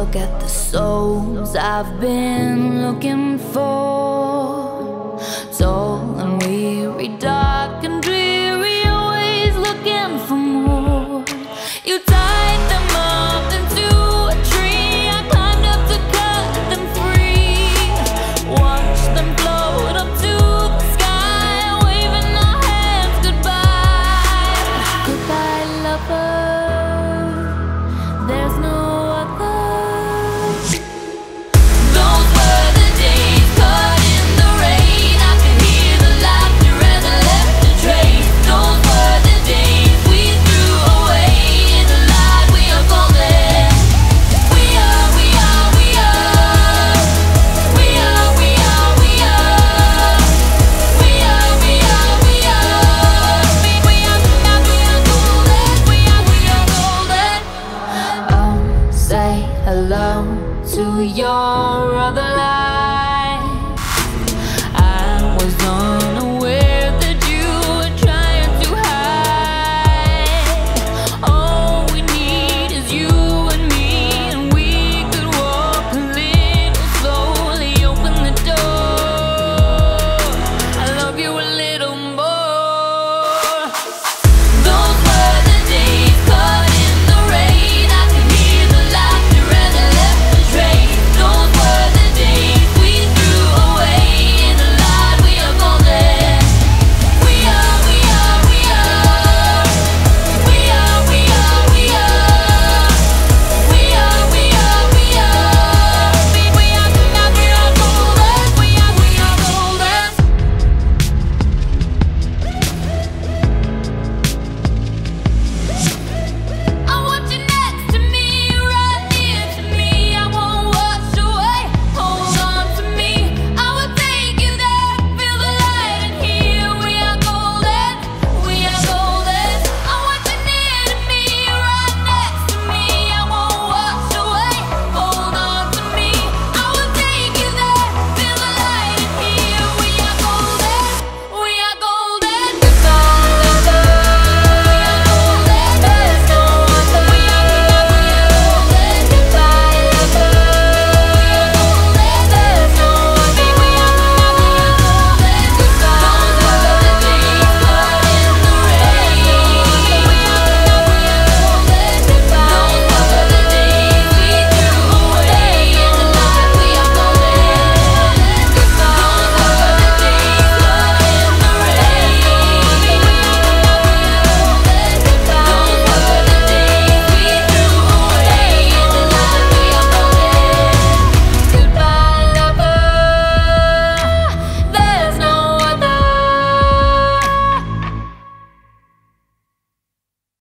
look at the souls I've been looking for. Tall and weary, dark and dreary, always looking for more. You tied them up into a tree, I climbed up to cut them free. Watched them float up to the sky, waving our hands goodbye. Goodbye, lover.